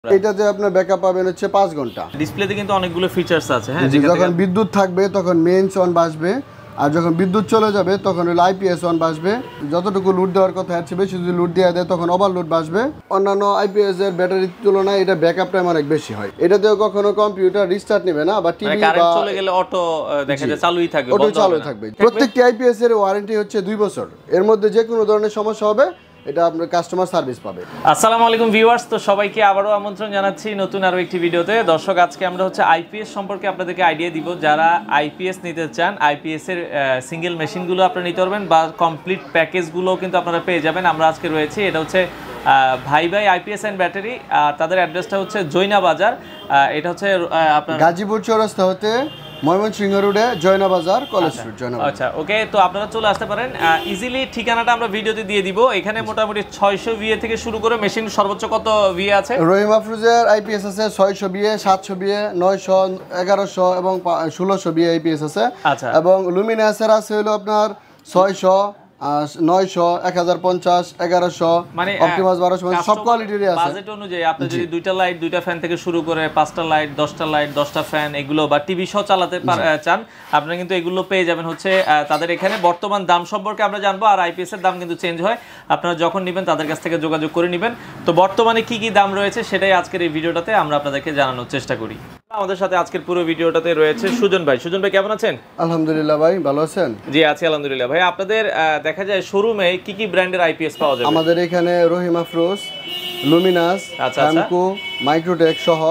এটাতে আপনার ব্যাকআপ পাবেন হচ্ছে 5 ঘন্টা। ডিসপ্লেতে কিন্তু অনেকগুলো ফিচারস আছে, হ্যাঁ, যখন বিদ্যুৎ থাকবে তখন মেইনস অন বাজবে, আর যখন বিদ্যুৎ চলে যাবে তখন হলো IPS অন বাজবে। যতটুকু লোড দেওয়ার কথা আছে বেশি যদি লোড দেওয়া দেয় তখন ওভারলোড বাজবে। অন্যান্য IPS এর ব্যাটারির তুলনায় এটা ব্যাকআপ টাইম অনেক বেশি হয়। এটাতেও কখনো কম্পিউটার রিস্টার্ট নেবে না বা টিভি বা চলে গেলে অটো দেখা যায় চালুই থাকবে, অটো চালু থাকবে। প্রত্যেকটি IPS এর ওয়ারেন্টি হচ্ছে 2 বছর। এর মধ্যে যে কোনো ধরনের সমস্যা হবে এটা আপনার কাস্টমার সার্ভিস পাবে। আসসালামু আলাইকুম ভিউয়ার্স, তো সবাইকে আবারও আমন্ত্রণ জানাচ্ছি নতুন আরো একটি ভিডিওতে। দর্শক, আজকে আমরা হচ্ছে IPS সম্পর্কে আপনাদেরকে আইডিয়া দিব। যারা IPS নিতে চান, IPS এর সিঙ্গেল মেশিনগুলো আপনারা নিতে পারবেন বা কমপ্লিট প্যাকেজগুলো কিন্তু আপনারা পেয়ে যাবেন। আমরা আজকে রয়েছি, এটা হচ্ছে ভাই IPS এন্ড ব্যাটারি। তাদের অ্যাড্রেসটা হচ্ছে জৈনা বাজার। এটা হচ্ছে আপনার গাজীপুর চৌরাস্তা হতে ময়মনসিংহ রোডে জয়না বাজার, কলেজ রোড, জয়না বাজার। আচ্ছা, ওকে, তো আপনারা চলে আসতে পারেন ইজিলি। ঠিকানাটা আমরা ভিডিওতে দিয়ে দিব। এখানে মোটামুটি 600 VA থেকে শুরু করে মেশিন সর্বোচ্চ কত VA আছে? রহিমাফরুজের IPS আছে 600 VA, 700 VA, 900, 1100 এবং 1600 VA IPS আছে। আচ্ছা, এবং লুমিনাসের আছে হলো আপনার 600, 900, 1050, 1100, মানে অপটিমাস 1200, মানে সব কোয়ালিটিরই আছে। বাজেট অনুযায়ী আপনি যদি দুইটা লাইট, দুইটা ফ্যান থেকে শুরু করে 5টা লাইট, 10টা লাইট, 10টা ফ্যান এগুলো বা টিভি সহ চালাতে চান, আপনি কিন্তু এগুলো পেয়ে যাবেন হচ্ছে তাদের এখানে। বর্তমান দাম সম্পর্কে আমরা জানবো, আর IPS এর দাম কিন্তু চেঞ্জ হয়। আপনারা যখন নেবেন তাদের কাছ থেকে যোগাযোগ করে নেবেন। তো বর্তমানে কি কি দাম রয়েছে সেটাই আজকের এই ভিডিওটাতে আমরা আপনাদেরকে জানানোর চেষ্টা করি। আমাদের সাথে আজকের পুরো ভিডিওটাতে রয়েছে সুজন ভাই। সুজন ভাই, কেমন আছেন? আলহামদুলিল্লাহ ভাই, ভালো আছেন? জি আছি আলহামদুলিল্লাহ। ভাই, আপনাদের দেখা যায় শোরুমে কি কি ব্র্যান্ডের IPS পাওয়া যায়? আমাদের এখানে রহিমাফরোজ, লুমিনাস, হামকো, মাইক্রোটেক সহ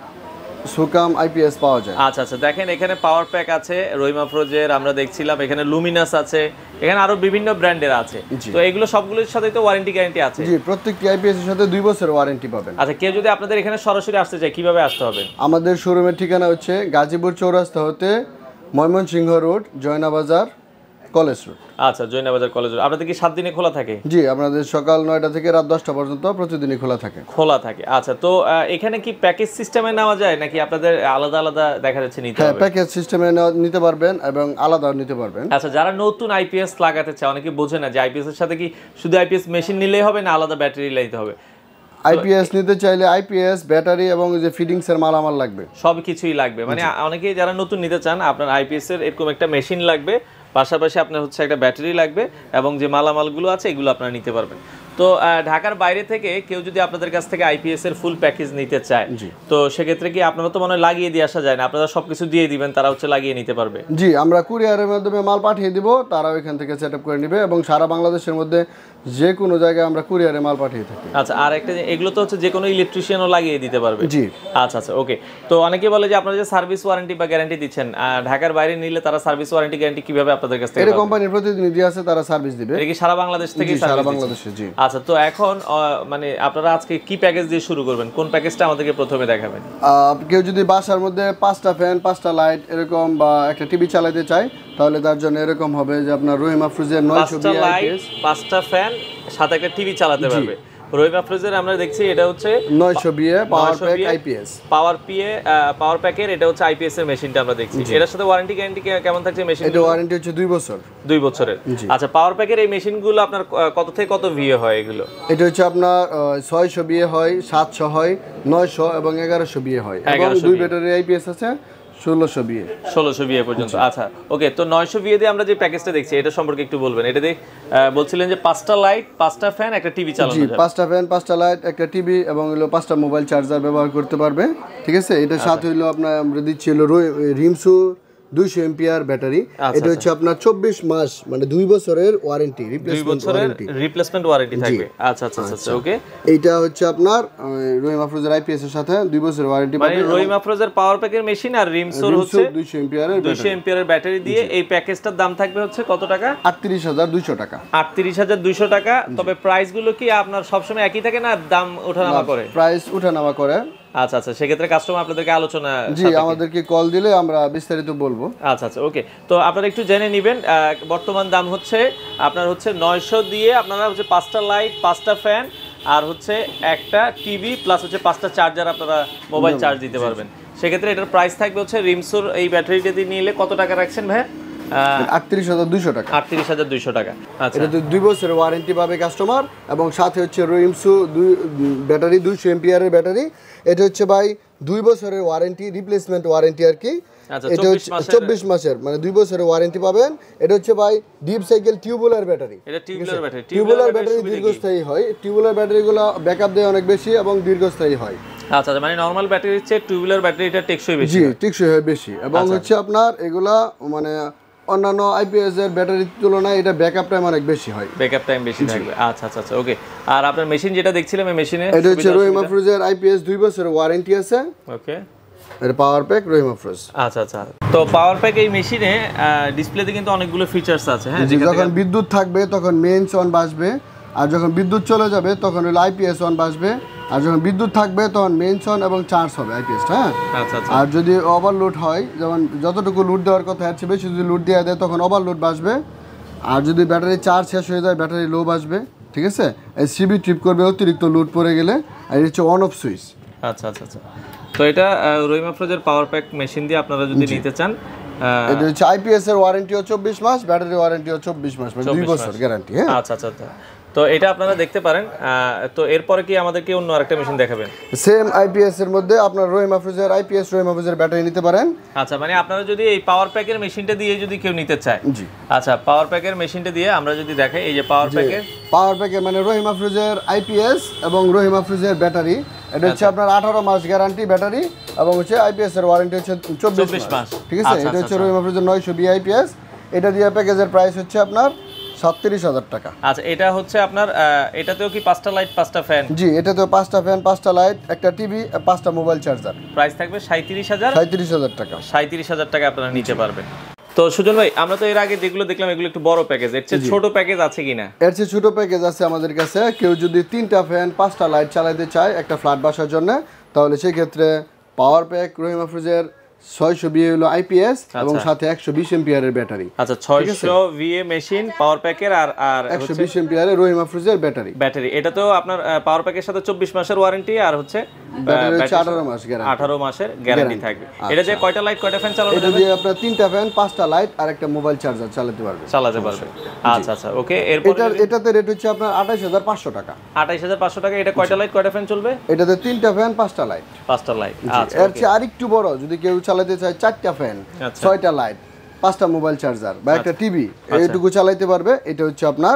সুকাম IPS পাওয়া যায়। আচ্ছা আচ্ছা, দেখেন এখানে পাওয়ার প্যাক আছে রহিমাফরোজের, আমরা দেখছিলাম এখানে লুমিনাস আছে, এখানে আরো বিভিন্ন ব্র্যান্ডের আছে। তো এগুলো সবগুলোর সাথে তো ওয়ারেন্টি গ্যারান্টি আছে? জি, প্রত্যেকটি IPS এর সাথে 2 বছরের ওয়ারেন্টি পাবেন। আচ্ছা, কেউ যদি আপনাদের এখানে সরাসরি আসতে চায় কিভাবে আসতে হবে? আমাদের শোরুমের ঠিকানা হচ্ছে গাজীপুর চৌরাস্তা হতে ময়মনসিংহ রোড, জয়না বাজার, কলেজ রোড। আচ্ছা, জয়না বাজার, কলেজ রোড। আপনাদের কি 7 দিনে খোলা থাকে? জি, আপনাদের সকাল 9টা থেকে রাত 10টা পর্যন্ত প্রতিদিনই খোলা থাকে। আচ্ছা, তো এখানে কি প্যাকেজ সিস্টেমে নেওয়া যায় নাকি আপনাদের আলাদা আলাদা দেখা যাচ্ছে নিতে হবে? হ্যাঁ, প্যাকেজ সিস্টেমে নিতে পারবেন এবং আলাদাও নিতে পারবেন। আচ্ছা, যারা নতুন IPS লাগাতে চায়, অনেকে বোঝে না যে IPS এর সাথে কি শুধু IPS মেশিন নিলেই হবে না আলাদা ব্যাটারি নিতে হবে? IPS নিতে চাইলে IPS, ব্যাটারি এবং যে ফিডিংস এর মালামাল লাগবে, সব কিছুই লাগবে। মানে অনেকে যারা নতুন নিতে চান, আপনার IPS এর এরকম একটা মেশিন লাগবে, পাশাপাশি আপনার হচ্ছে একটা ব্যাটারি লাগবে এবং যে মালামালগুলো আছে এগুলো আপনারা নিতে পারবেন। তো ঢাকার বাইরে থেকে কেউ যদি আপনাদের কাছ থেকে IPS এর ফুল প্যাকেজ নিতে চায়, তো সেক্ষেত্রে কি আপনারা তো মনে হয় লাগিয়ে দিয়ে আসা যায় না, আপনারা সবকিছু দিয়ে দিবেন, তারা হচ্ছে লাগিয়ে নিতে পারবে? জি, আমরা কুরিয়ারের মাধ্যমে মাল পাঠিয়ে দিব, তারাও এখান থেকে সেটআপ করে নেবে এবং সারা বাংলাদেশের মধ্যে যে কোনো জায়গায় আমরা কুরিয়ারে মাল পাঠিয়ে থাকি। আচ্ছা, আর একটা এগুলো তো হচ্ছে যে কোনো ইলেকট্রিশিয়ানও লাগিয়ে দিতে পারবে? জি। আচ্ছা আচ্ছা, ওকে। তো অনেকে বলে যে আপনারা যে সার্ভিস ওয়ারেন্টি বা গ্যারান্টি দিচ্ছেন, ঢাকার বাইরে নিলে তারা সার্ভিস ওয়ারেন্টি গ্যারান্টি কিভাবে আপনাদের কাছ থেকে? এর কোম্পানির প্রতিনিধি আছে, তারা সার্ভিস দিবে। এটা কি সারা বাংলাদেশ থেকে? সারা বাংলাদেশে, জি। আচ্ছা, তো এখন মানে আপনারা আজকে কি প্যাকেজ দিয়ে শুরু করবেন? কোন প্যাকেজটা আমাদেরকে প্রথমে দেখাবেন? কেউ যদি বাসার মধ্যে 5টা ফ্যান, 5টা লাইট এরকম বা একটা টিভি চালাতে চায়, তাহলে তার জন্য এরকম হবে যে আপনার রহিমাফরোজের 900 IPS, 5টা ফ্যান সাথে একটা টিভি চালাতে পারবে। রহিমাফরোজের আমরা দেখছি এটা হচ্ছে 900 VA power pack IPS, power প্যাকের এটা হচ্ছে IPS এর মেশিনটা আমরা দেখছি। এটার সাথে ওয়ারেন্টি গ্যারান্টি কেমন থাকছে মেশিন? এটা ওয়ারেন্টি হচ্ছে 2 বছর। 2 বছরের। আচ্ছা, পাওয়ার প্যাকের এই মেশিনগুলো আপনার কত থেকে কত VA হয় এগুলো? এটা হচ্ছে আপনার 600 VA হয়, 700 হয়, 900 এবং 1100 VA হয় এবং 2 ব্যাটারি IPS আছে 1600 VA পর্যন্ত। আচ্ছা, ওকে। তো 900 VA দিয়ে আমরা যে প্যাকেজটা দেখছি এটা সম্পর্কে একটু বলবেন। এটা দিয়ে বলছিলেন যে 5টা লাইট, 5টা ফ্যান, একটা টিভি চালানো যাবে। 5টা ফ্যান, 5টা লাইট, একটা টিভি এবং হলো 5টা মোবাইল চার্জার ব্যবহার করতে পারবে। ঠিক আছে, এটার সাথে হলো আপনার আমরা দিচ্ছি হলো রিমসু 200 এম্পিয়ার ব্যাটারি। এটা হচ্ছে আপনার 24 মাস মানে 2 বছরের ওয়ারেন্টি, রিপ্লেসমেন্ট ওয়ারেন্টি থাকবে। আচ্ছা আচ্ছা আচ্ছা, ওকে। এইটা হচ্ছে আপনার রহিমাফরোজের IPS এর সাথে 2 বছরের ওয়ারেন্টি পাবেন। মানে রহিমাফরোজের পাওয়ার প্যাকের মেশিন আর রিমসোর হচ্ছে 200 এম্পিয়ারের ব্যাটারি দিয়ে এই প্যাকেজটার দাম থাকবে হচ্ছে কত টাকা? 38200 টাকা। 38200 টাকা। তবে প্রাইস গুলো কি আপনার সবসময় একই থাকে না দাম ওঠানামা করে? প্রাইস ওঠানামা করে। আচ্ছা আচ্ছা, সেক্ষেত্রে কাস্টমার আপনাদেরকে আলোচনা, জি, আমাদেরকে কল দিলে আমরা বিস্তারিত বলবো। আচ্ছা আচ্ছা, ওকে। তো আপনারা একটু জেনে নেবেন বর্তমান দাম হচ্ছে আপনার হচ্ছে 900 দিয়ে আপনারা হচ্ছে 5টা লাইট, 5টা ফ্যান আর হচ্ছে একটা টিভি প্লাস হচ্ছে 5টা চার্জার আপনারা মোবাইল চার্জ দিতে পারবেন। সেক্ষেত্রে এটার প্রাইস থাকবে হচ্ছে রিমসোর এই ব্যাটারিটা দিয়ে নিলে কত টাকা রাখছেন ভাই? 38,200 টাকা। 38,200 টাকা। আচ্ছা, এটা 2 বছরের ওয়ারেন্টি পাবে কাস্টমার, এবং সাথে হচ্ছে রহিমসু ব্যাটারি 200 এমপিআর এর ব্যাটারি। এটা হচ্ছে ভাই 2 বছরের ওয়ারেন্টি, রিপ্লেসমেন্ট ওয়ারেন্টি আর কি। এটা হচ্ছে 24 মাসের, মানে 2 বছরের ওয়ারেন্টি পাবেন। এটা হচ্ছে ভাই ডিপ সাইকেল টিউবুলার ব্যাটারি। এটা টিউবুলার ব্যাটারি। টিউবুলার ব্যাটারি দীর্ঘস্থায়ী হয়, টিউবুলার ব্যাটারিগুলো ব্যাকআপ দেয় অনেক বেশি এবং দীর্ঘস্থায়ী হয়। আচ্ছা, মানে নরমাল ব্যাটারির চেয়ে টিউবুলার ব্যাটারিটা টেকসই বেশি। জি, টেকসই হয় বেশি, এবং হচ্ছে আপনার এগুলা মানে অন্যান্য আইপিএস এর ব্যাটারির তুলনায় এটা ব্যাকআপ টাইম অনেক বেশি হয়, ব্যাকআপ টাইম বেশি থাকবে। আচ্ছা আচ্ছা আচ্ছা, ওকে। আর আপনার মেশিন যেটা দেখছিলাম, এই মেশিনে এটা হচ্ছে rahimafrooz আইপিএস 2 বছরের ওয়ারেন্টি আছে। ওকে, এর পাওয়ার প্যাক rahimafrooz। আচ্ছা আচ্ছা, তো পাওয়ার প্যাক এই মেশিনে ডিসপ্লেতে কিন্তু অনেকগুলো ফিচারস আছে। হ্যাঁ, যখন বিদ্যুৎ থাকবে তখন মেইনস অন বাজবে, আর যখন বিদ্যুৎ চলে যাবে তখন হলো আইপিএস অন বাজবে, আর যখন বিদ্যুৎ থাকবে তখন মেইনস অন এবং চার্জ হবে আইপিএস। হ্যাঁ, আচ্ছা আচ্ছা। আর যদি ওভারলোড হয়, যেমন যতটুকু লোড দেওয়ার কথা এর চেয়ে বেশি যদি লোড দেওয়া দেয় তখন ওভারলোড বাজবে, আর যদি ব্যাটারি চার্জ শেষ হয়ে যায় ব্যাটারি লো বাজবে। ঠিক আছে, এই সিবি ট্রিপ করবে অতিরিক্ত লোড পড়ে গেলে, আর এটা হচ্ছে অন অফ সুইচ। আচ্ছা আচ্ছা আচ্ছা, তো এটা rahimafrooz পাওয়ার প্যাক মেশিন দিয়ে আপনারা যদি নিতে চান, এটা হচ্ছে আইপিএস এর ওয়ারেন্টিও 24 মাস, ব্যাটারি ওয়ারেন্টিও 24 মাস, মানে 2 বছর গ্যারান্টি। হ্যাঁ, আচ্ছা আচ্ছা আচ্ছা, তো এটা আপনারা দেখতে পারেন। তো এরপরে কি আমাদেরকে অন্য আরেকটা মেশিন দেখাবেন? সেম আইপিএস এর মধ্যে আপনার rahimafrooz আইপিএস rahimafrooz ব্যাটারি নিতে পারেন। আচ্ছা, মানে আপনারা যদি এই পাওয়ার প্যাকের মেশিনটা দিয়ে যদি কেউ নিতে চায়। জি, আচ্ছা, পাওয়ার প্যাকের মেশিনটা দিয়ে আমরা যদি দেখাই, এই যে পাওয়ার প্যাকে মানে rahimafrooz আইপিএস এবং rahimafrooz ব্যাটারি, এটা হচ্ছে আপনার 18 মাস গ্যারান্টি ব্যাটারি, এবং হচ্ছে আইপিএস এর ওয়ারেন্টি হচ্ছে 24 মাস। ঠিক আছে, এটা হচ্ছে rahimafrooz 920 আইপিএস। এটা দিয়ে প্যাকেজের প্রাইস হচ্ছে আপনার 37,000 টাকা। আচ্ছা, এটা হচ্ছে আপনার এটাতেও কি 5টা লাইট 5টা ফ্যান? জি, এটাতেও 5টা ফ্যান, 5টা লাইট, একটা টিভি, 5টা মোবাইল চার্জার। প্রাইস থাকবে 37,000 টাকা। 37,000 টাকা আপনারা নিতে পারবেন। তো সুজন ভাই, আমরা তো এর আগে যেগুলো দেখলাম এগুলো একটু বড় প্যাকেজ, এর চেয়ে ছোট প্যাকেজ আছে কিনা? এর চেয়ে ছোট প্যাকেজ আছে আমাদের কাছে। কেউ যদি 3টা ফ্যান 5টা লাইট চালাতে চায় একটা ফ্ল্যাট বাসার জন্য, তাহলে সেই ক্ষেত্রে পাওয়ার প্যাক rahimafrooz 620 হলো আইপিএস এবং সাথে 120 এম্পিয়ার এর ব্যাটারি। আচ্ছা, 600 ভিএ মেশিন পাওয়ার প্যাকের আর 120 এম্পিয়ার এর rahimafrooz ব্যাটারি। এটা তো আপনার পাওয়ার প্যাকের সাথে 24 মাসের ওয়ারেন্টি, আর হচ্ছে ব্যাটারি 18 মাস গ্যারান্টি। 18 মাসের গ্যারান্টি থাকবে। এটা যে কয়টা লাইট কয়টা ফ্যান চালাতে পারবে? এটা দিয়ে আপনার 3টা ফ্যান 5টা লাইট আর একটা মোবাইল চার্জার চালাতে পারবে। আচ্ছা আচ্ছা, ওকে। এরপর এটাতে রেট হচ্ছে আপনার 28,500 টাকা। 28,500 টাকা। এটা কয়টা লাইট কয়টা ফ্যান চলবে? এটাতে 3টা ফ্যান 5টা লাইট। আচ্ছা, এর চেয়ে আরেকটু বড় যদি কেউ চালাতে চায় 4টা ফ্যান 6টা লাইট 5টা মোবাইল চার্জার বা একটা টিভি, এইটুকু চালাতে পারবে। এটা হচ্ছে আপনার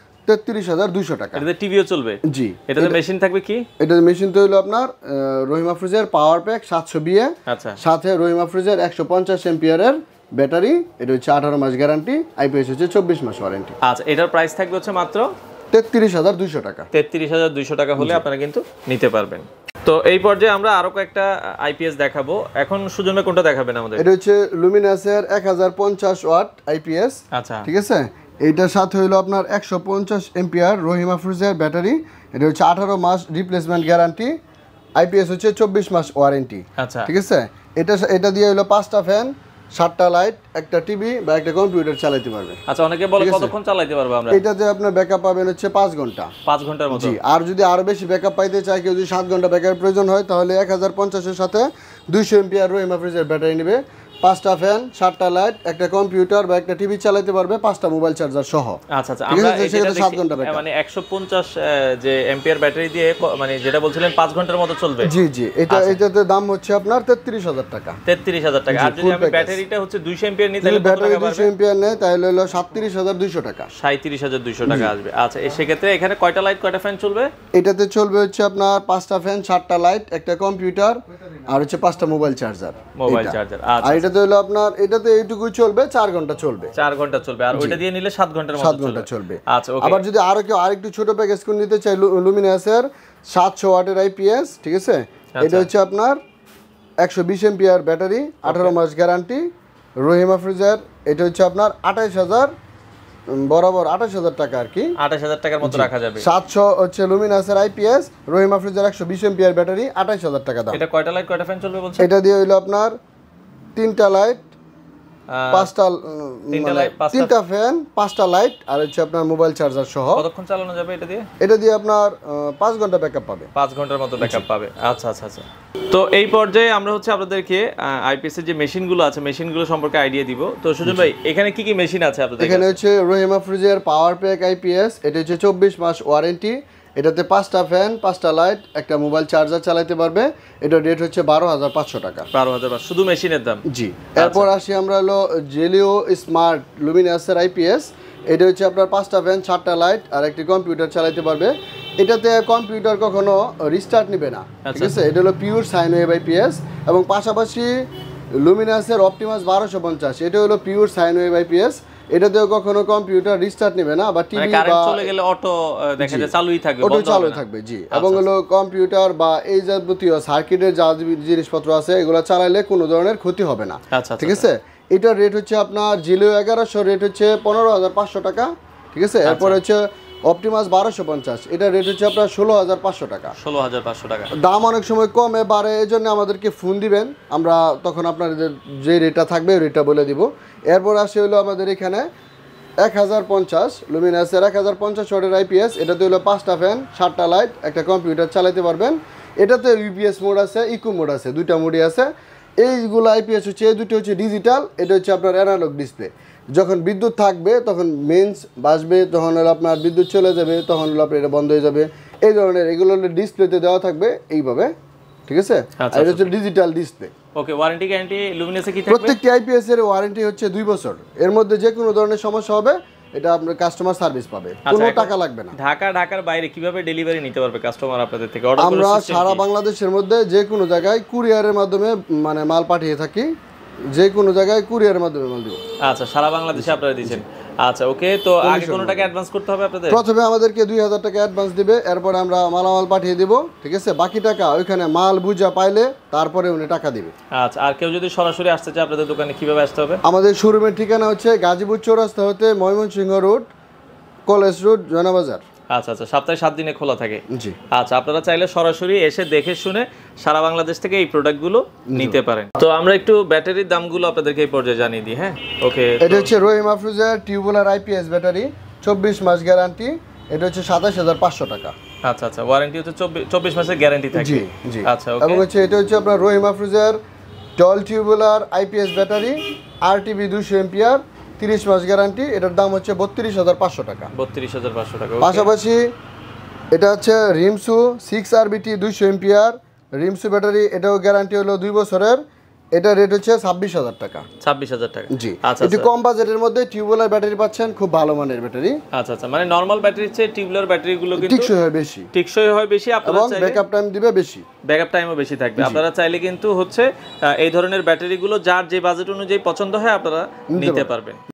33,200 টাকা। এটাতে টিভিও চলবে? জি। এটাতে মেশিন থাকবে কি? এটাতে মেশিন তো হলো আপনার rahimafrooz পাওয়ার প্যাক 700 বিএ, আচ্ছা, সাথে rahimafrooz 150 এম্পিয়ার এর ব্যাটারি। এটা হচ্ছে 18 মাস গ্যারান্টি, আইপিএস হচ্ছে 24 মাস ওয়ারেন্টি। আচ্ছা, এটার প্রাইস থাকবে হচ্ছে মাত্র 33,200 টাকা। 33,200 টাকা হলে আপনারা কিন্তু নিতে পারবেন। তো এই পর্যায়ে আমরা আরো কয়েকটা আইপিএস দেখাবো। এখন সুজন ভাই কোনটা দেখাবেন আমাদের? এটা হচ্ছে luminous এর 1050 ওয়াট আইপিএস। আচ্ছা, ঠিক আছে, এইটার সাথে হলো আপনার 150 এম্পিয়ার rahimafrooz ব্যাটারি। এটা হচ্ছে 18 মাস রিপ্লেসমেন্ট গ্যারান্টি, আইপিএস হচ্ছে 24 মাস ওয়ারেন্টি। আচ্ছা, ঠিক আছে, এটা দিয়ে হলো 5টা ফ্যান 7টা লাইট একটা টিভি বা একটা কম্পিউটার চালাতে পারবে। আচ্ছা, অনেকে বলে কতক্ষণ চালাতে পারবো আমরা? এটাতে আপনার ব্যাকআপ পাবেন হচ্ছে 5 ঘন্টা। 5 ঘন্টার মতো? জি, আর যদি আরো বেশি ব্যাকআপ পাইতে চায়, কেউ যদি 7 ঘন্টা ব্যাকআপ প্রয়োজন হয়, তাহলে 1050 এর সাথে 200 এম্পিয়ার rahimafrooz ব্যাটারি নেবে, 5টা ফ্যান 7টা লাইট একটা কম্পিউটার বা একটা টিভি চালাতে পারবে, 5টা মোবাইল চার্জার সহ। আচ্ছা আচ্ছা, আমরা এটা 7 ঘন্টা ব্যাকআপ, মানে 150 যে এম্পিয়ার ব্যাটারি দিয়ে, মানে যেটা বলছিলেন 5 ঘন্টার মতো চলবে। জি জি, এটাতে দাম হচ্ছে আপনার 33,000 টাকা। 33,000 টাকা। আর যদি আমি ব্যাটারিটা হচ্ছে 200 এম্পিয়ার নিই, তাহলে ব্যাটারি 200 এম্পিয়ার নেয়, তাহলে হলো 37,200 টাকা। 37,200 টাকা আসবে। আচ্ছা, সেক্ষেত্রে এখানে কয়টা লাইট কয়টা ফ্যান চলবে? এটাতে চলবে হচ্ছে আপনার 5টা ফ্যান 7টা লাইট একটা কম্পিউটার আর হচ্ছে 5টা মোবাইল চার্জার। আচ্ছা, আর এটাতে হলো আপনার, এটাতে এইটুকুই চলবে, 4 ঘন্টা চলবে। 4 ঘন্টা চলবে। আর ওইটা দিয়ে নিলে 7 ঘন্টার মতো 7 ঘন্টা চলবে। আচ্ছা, ওকে। আবার যদি আরেকটু ছোট প্যাকেজ কোন নিতে চাই, luminous এর 700 ওয়াটের আইপিএস। ঠিক আছে, এটা হচ্ছে আপনার 120 এম্পিয়ার ব্যাটারি, 18 মাস গ্যারান্টি, rahimafrooz এটা হচ্ছে আপনার 28,000 বরাবর 28,000 টাকা আর কি, 28,000 টাকার মতো রাখা যাবে। 700 হচ্ছে luminous এর আইপিএস, rahimafrooz 120 এম্পিয়ার ব্যাটারি, 28,000 টাকা দাম। এটা কয়টা লাইট কয়টা ফ্যান চলবে বলছেন? এটা দিয়ে হলো আপনার 3টা লাইট তিনটা ফ্যান, 5টা লাইট, আর হচ্ছে আপনার মোবাইল চার্জার সহ। কতক্ষণ চালানো যাবে এটা দিয়ে? এটা দিয়ে আপনার 5 ঘন্টা ব্যাকআপ পাবে। 5 ঘন্টার মতো ব্যাকআপ পাবে। আচ্ছা আচ্ছা আচ্ছা। তো এই পর্যায়ে আমরা হচ্ছে আপনাদেরকে আইপিএস এর যে মেশিনগুলো আছে মেশিনগুলো সম্পর্কে আইডিয়া দিব। তো সুজন ভাই এখানে কি কি মেশিন আছে আপনাদের? এখানে হচ্ছে রহিমাফ্রুজের পাওয়ার প্যাক আইপিএস, এটা হচ্ছে 24 মাস ওয়ারেন্টি। এটাতে 5টা ফ্যান, 5টা লাইট, একটা মোবাইল চার্জার চালাতে পারবে। এটা রেট হচ্ছে 12,500 টাকা। 12,500 শুধু মেশিনের দাম? জি। এরপর আসি আমরা হলো জেলিও স্মার্ট লুমিনাসের আইপিএস। এটা হচ্ছে আপনার 5টা ফ্যান, 4টা লাইট আর একটি কম্পিউটার চালাতে পারবে। এটাতে কম্পিউটার কখনো রিস্টার্ট নেবে না, ঠিক আছে? এটা হলো পিওর সাইন ওয়েভ আইপিএস। এবং পাশাপাশি লুমিনাসের অপটিমাস 1250, এটা হলো পিওর সাইন ওয়েভ আইপিএস। এটাতেও কখনো কম্পিউটার রিস্টার্ট নেবে না, বা টিভি বা চলে গেলে অটো দেখা যায় চালুই থাকবে, অটো চালু থাকবে। জি। এবং হলো কম্পিউটার বা এই যাবতীয় সার্কিটের যা জিনিসপত্র আছে এগুলো চালাইলে কোনো ধরনের ক্ষতি হবে না, ঠিক আছে? এটার রেট হচ্ছে আপনার জিলিও 1100, রেট হচ্ছে 15,500 টাকা, ঠিক আছে? এরপর হচ্ছে অপটিমাস 1250, এটা রেট হচ্ছে আপনার 16,500 টাকা। 16,500 টাকা। দাম অনেক সময় কমে বাড়ে, এই জন্য আমাদেরকে ফোন দিবেন, আমরা তখন আপনাদের যে রেটটা থাকবে ওই রেটটা বলে দিব। এরপর আসে হলো আমাদের এখানে 1050 লুমিনাসের 1050 ওয়াটের আইপিএস। এটাতে হলো 5টা ফ্যান, 7টা লাইট, একটা কম্পিউটার চালাতে পারবেন। এটাতে ইউপিএস মোড আছে, ইকো মোড আছে, 2টা মোডই আছে। এইগুলো আইপিএস হচ্ছে, এই দুটো হচ্ছে ডিজিটাল, এটা হচ্ছে আপনার অ্যানালগ ডিসপ্লে। যখন বিদ্যুৎ থাকবে তখন মেন্স বাজবে, তখন হলো আপনার বিদ্যুৎ চলে যাবে, তখন হলো আপনার এটা বন্ধ হয়ে যাবে। এই ধরনের এগুলো ডিসপ্লেতে দেওয়া থাকবে এইভাবে, ঠিক আছে? আর এটা হচ্ছে digital display. Okay, warranty guarantee লুমিনাসে কি থাকবে? প্রত্যেকটি আইপিএস এর ওয়ারেন্টি হচ্ছে 2 বছর। এর মধ্যে যে কোনো ধরনের সমস্যা হবে এটা আপনার কাস্টমার সার্ভিস পাবে, কোনো টাকা লাগবে না। ঢাকার বাইরে কিভাবে ডেলিভারি নিতে পারবে কাস্টমার আপনাদের থেকে? আমরা সারা বাংলাদেশের মধ্যে যে কোনো জায়গায় কুরিয়ারের মাধ্যমে মানে মাল পাঠিয়ে থাকি, যে কোনো জায়গায় কুরিয়ারের মাধ্যমে মাল দিব। আচ্ছা, সারা বাংলাদেশে আপনারা দিচ্ছেন। আচ্ছা, ওকে। তো আগে কোনো টাকা অ্যাডভান্স করতে হবে আপনাদের? প্রথমে আমাদেরকে 2000 টাকা অ্যাডভান্স দিবে, এরপর আমরা মালামাল পাঠিয়ে দিব, ঠিক আছে? বাকি টাকা ওইখানে মাল বুঝা পাইলে তারপরে উনি টাকা দিবে। আচ্ছা, আর কেউ যদি সরাসরি আসতে চায় আপনাদের দোকানে কিভাবে আসতে হবে? আমাদের শোরুমের ঠিকানা হচ্ছে গাজীপুর চৌরাস্তা হতে Mymensingh road, college road, Joynabazar. আচ্ছা আচ্ছা, সপ্তাহে 7 দিনে খোলা থাকে? জি। আচ্ছা, আপনারা চাইলে সরাসরি এসে দেখে শুনে সারা বাংলাদেশ থেকে এই প্রোডাক্টগুলো নিতে পারেন। তো আমরা একটু ব্যাটারির দামগুলো আপনাদেরকে এই পর্যায়ে জানিয়ে দিই। হ্যাঁ, ওকে। এটা হচ্ছে রহিমাফ্রুজের টিউবুলার আইপিএস ব্যাটারি, 24 মাস গ্যারান্টি। এটা হচ্ছে 27,500 টাকা। আচ্ছা আচ্ছা, ওয়ারেন্টি হচ্ছে 24 মাসের গ্যারান্টি থাকে? জি জি। আচ্ছা, ওকে। এবং হচ্ছে এটা হচ্ছে আপনার রহিমাফ্রুজের tall tubular IPS battery, RTB 200 ampere, 30 মাস গ্যারান্টি। এটার দাম হচ্ছে 32,500 টাকা। 32,500 টাকা। পাশাপাশি এটা হচ্ছে রিমসু 6RBT 200 এম্পিয়ার রিমসু ব্যাটারি, এটাও গ্যারান্টি হলো 2 বছরের। এটা রেট হচ্ছে 26,000 টাকা। 26,000 টাকা। জি। আচ্ছা, একটু কম বাজেটের মধ্যে টিউবুলার ব্যাটারি পাচ্ছেন, খুব ভালো মানের ব্যাটারি। আচ্ছা আচ্ছা, মানে নরমাল ব্যাটারির চেয়ে টিউবুলার ব্যাটারিগুলো কিন্তু টিকসই হয় বেশি, এবং ব্যাকআপ টাইম দিবে বেশি, ব্যাকআপ টাইমও বেশি থাকবে। আপনারা চাইলে কিন্তু হচ্ছে এই ধরনের ব্যাটারিগুলো যার যে বাজেট অনুযায়ী পছন্দ হয় আপনারা নিতে পারবেন।